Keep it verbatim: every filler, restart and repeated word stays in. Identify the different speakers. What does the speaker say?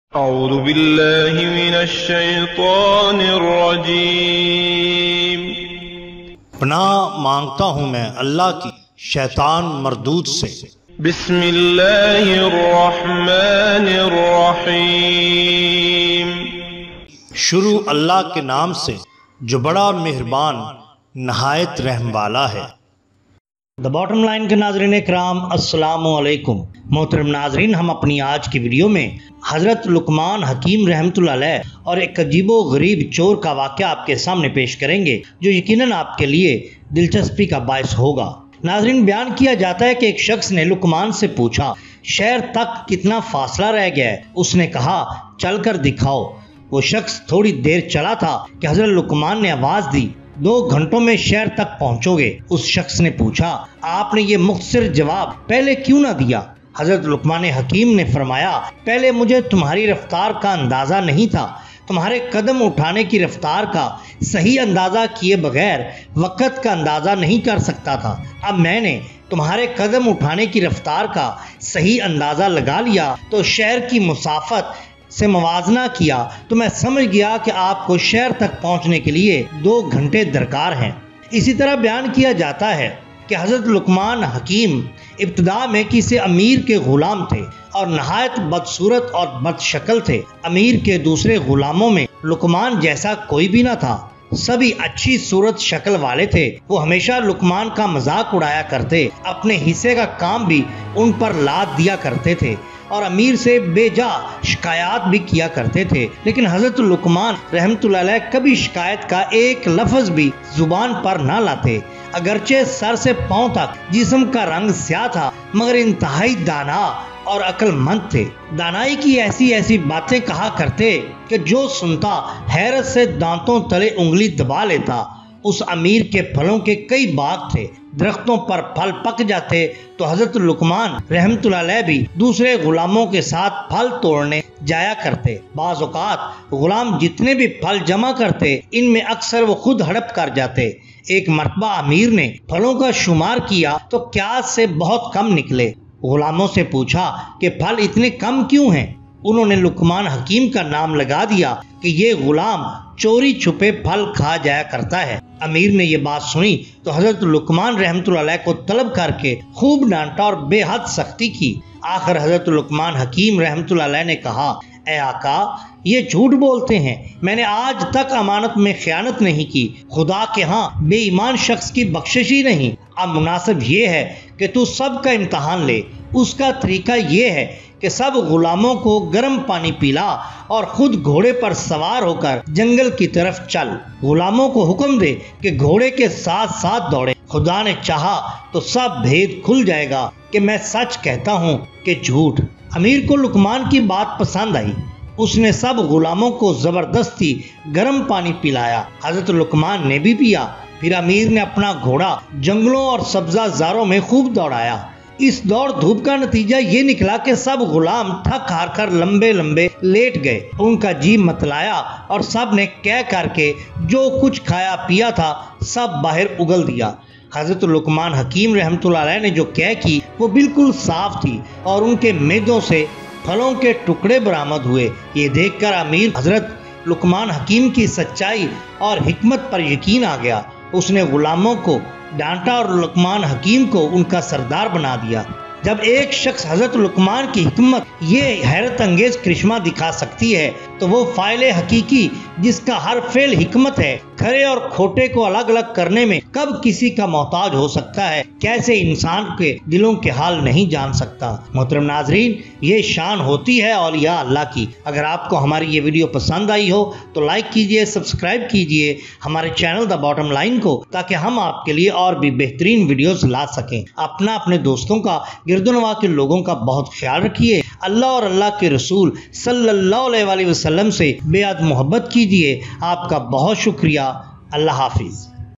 Speaker 1: اعوذ باللہ من الشیطان الرجیم۔
Speaker 2: پناہ مانگتا ہوں میں اللہ کی شیطان مردود سے۔
Speaker 1: بسم اللہ الرحمن الرحیم۔
Speaker 2: شروع اللہ کے نام سے جو بڑا مہربان نہایت رحم والا ہے۔ دا باٹم لائن کے ناظرین اکرام، السلام علیکم۔ محترم ناظرین، ہم اپنی آج کی ویڈیو میں حضرت لقمان حکیم رحمۃ اللہ علیہ اور ایک عجیب و غریب چور کا واقعہ آپ کے سامنے پیش کریں گے جو یقیناً آپ کے لیے دلچسپی کا باعث ہوگا۔ ناظرین، بیان کیا جاتا ہے کہ ایک شخص نے لقمان سے پوچھا شہر تک کتنا فاصلہ رہ گیا ہے؟ اس نے کہا چل کر دکھاؤ۔ وہ شخص تھوڑی دیر چلا تھا کہ حضرت لقمان نے آواز دی دو گھنٹوں میں شہر تک پہنچو گے۔ اس شخص نے پوچھا آپ نے یہ مختصر جواب پہلے کیوں نہ دیا؟ حضرت لقمان حکیم نے فرمایا پہلے مجھے تمہاری رفتار کا اندازہ نہیں تھا، تمہارے قدم اٹھانے کی رفتار کا صحیح اندازہ کیے بغیر وقت کا اندازہ نہیں کر سکتا تھا۔ اب میں نے تمہارے قدم اٹھانے کی رفتار کا صحیح اندازہ لگا لیا تو شہر کی مسافت سے موازنہ کیا تو میں سمجھ گیا کہ آپ کو شہر تک پہنچنے کے لیے دو گھنٹے درکار ہیں۔ اسی طرح بیان کیا جاتا ہے کہ حضرت لقمان حکیم ابتدا میں کسی امیر کے غلام تھے اور نہایت بدصورت اور بد شکل تھے۔ امیر کے دوسرے غلاموں میں لقمان جیسا کوئی بھی نہ تھا، سبھی اچھی صورت شکل والے تھے۔ وہ ہمیشہ لقمان کا مذاق اڑایا کرتے، اپنے حصے کا کام بھی ان پر لاد دیا کرتے تھے اور امیر سے بے جا شکایات بھی کیا کرتے تھے، لیکن حضرت لقمان رحمۃ اللہ علیہ کبھی شکایت کا ایک لفظ بھی زبان پر نہ لاتے۔ اگرچہ سر سے پاؤں تک جسم کا رنگ سیاہ تھا مگر انتہائی دانا اور عقل مند تھے۔ دانائی کی ایسی ایسی باتیں کہا کرتے کہ جو سنتا حیرت سے دانتوں تلے انگلی دبا لیتا۔ اس امیر کے پھلوں کے کئی باغ تھے، درختوں پر پھل پک جاتے تو حضرت لقمان رحمۃ اللہ علیہ بھی دوسرے غلاموں کے ساتھ پھل توڑنے جایا کرتے۔ بعض اوقات غلام جتنے بھی پھل جمع کرتے ان میں اکثر وہ خود ہڑپ کر جاتے۔ ایک مرتبہ امیر نے پھلوں کا شمار کیا تو قیاس سے بہت کم نکلے۔ غلاموں سے پوچھا کہ پھل اتنے کم کیوں ہیں؟ انہوں نے لقمان حکیم کا نام لگا دیا کہ یہ غلام چوری چھپے پھل کھا جایا کرتا ہے۔ امیر نے یہ بات سنی تو حضرت لقمان رحمۃ اللہ علیہ کو طلب کر کے خوب ڈانٹا اور بے حد سختی کی۔ آخر حضرت لقمان حکیم رحمۃ اللہ علیہ نے کہا اے آقا، یہ جھوٹ بولتے ہیں، میں نے آج تک امانت میں خیانت نہیں کی، خدا کے ہاں بے ایمان شخص کی بخشش ہی نہیں۔ اب مناسب یہ ہے کہ تو سب کا امتحان لے۔ اس کا طریقہ یہ ہے کہ سب غلاموں کو گرم پانی پلا اور خود گھوڑے پر سوار ہو کر جنگل کی طرف چل۔ غلاموں کو حکم دے کہ گھوڑے کے ساتھ ساتھ دوڑے، خدا نے چاہا تو سب بھید کھل جائے گا کہ میں سچ کہتا ہوں کہ جھوٹ۔ امیر کو لقمان کی بات پسند آئی، اس نے سب غلاموں کو زبردستی گرم پانی پلایا۔ حضرت لقمان نے بھی پیا، پھر امیر نے اپنا گھوڑا جنگلوں اور سبزہ زاروں میں خوب دوڑایا۔ اس دوڑ دھوپ کا نتیجہ یہ نکلا کہ سب غلام تھک ہار کر لمبے لمبے لیٹ گئے، ان کا جی متلایا اور سب نے کہہ کر کے جو کچھ کھایا پیا تھا سب باہر اگل دیا۔ حضرت لقمان حکیم رحمۃ اللہ علیہ نے جو کہہ کی وہ بالکل صاف تھی اور ان کے میدوں سے پھلوں کے ٹکڑے برآمد ہوئے۔ یہ دیکھ کر امیر حضرت لقمان حکیم کی سچائی اور حکمت پر یقین آ گیا۔ اس نے غلاموں کو ڈانٹا اور لقمان حکیم کو ان کا سردار بنا دیا۔ جب ایک شخص حضرت لقمان کی حکمت یہ حیرت انگیز کرشمہ دکھا سکتی ہے تو وہ فاعل حقیقی جس کا ہر فعل حکمت ہے، کھرے اور کھوٹے کو الگ الگ کرنے میں کب کسی کا محتاج ہو سکتا ہے؟ کیسے انسان کے دلوں کے حال نہیں جان سکتا؟ محترم ناظرین، یہ شان ہوتی ہے اولیاء اللہ کی۔ اگر آپ کو ہماری یہ ویڈیو پسند آئی ہو تو لائک کیجئے، سبسکرائب کیجئے ہمارے چینل دا باٹم لائن کو تاکہ ہم آپ کے لیے اور بھی بہترین ویڈیوز لا سکیں۔ اپنا اپنے دوستوں کا گرد و نواح کے لوگوں کا بہت خیال رکھیے۔ اللہ اور اللہ کے رسول صلی اللہ علیہ وآلہ وسلم سے بے حد محبت کیجیے۔ آپ کا بہت شکریہ۔ اللہ حافظ۔